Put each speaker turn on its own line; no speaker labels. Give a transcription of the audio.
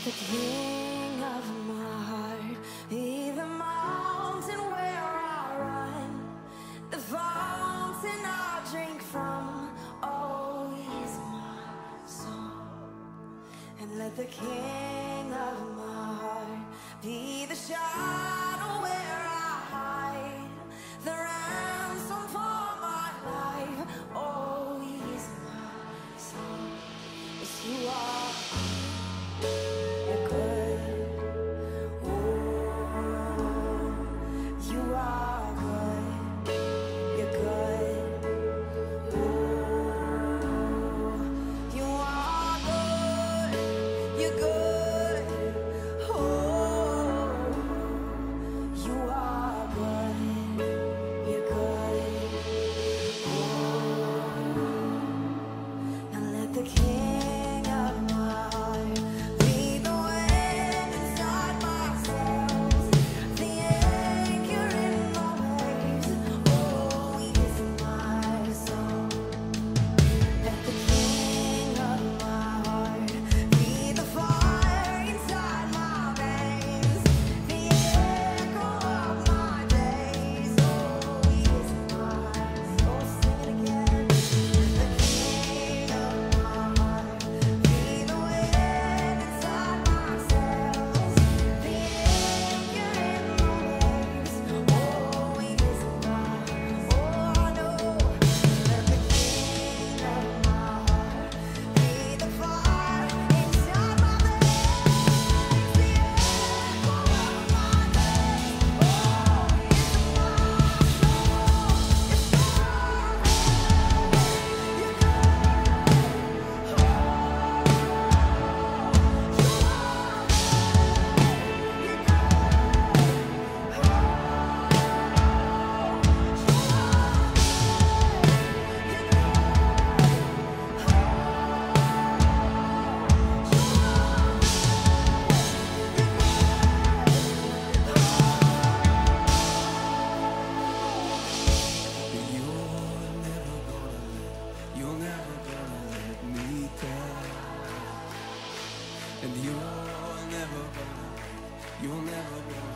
the king of my heart, be the mountain where I run, the fountain I drink from. Oh, he's my song. And let the king of my heart be the shadow where I hide, the ransom for my life. Oh, he's my song. Yes, you are. You're good. Oh, you are good. You're good. Oh, you are good. You're good. Oh, you are good. You're good. Oh, now let the king of my heart be the wind inside my sails, the anchor in my waves. Oh, he is my song. Let the king of my heart be the fire inside my veins, the echo of my days. Oh, he is my soul. Sing it again. The king of my heart be the wind inside my sails, the anchor in my waves. Oh, he is my. Oh, I know. Let the king of my heart be the fire inside my veins, the echo of my days. Oh, he is
You're never gonna let me down. And you're never gonna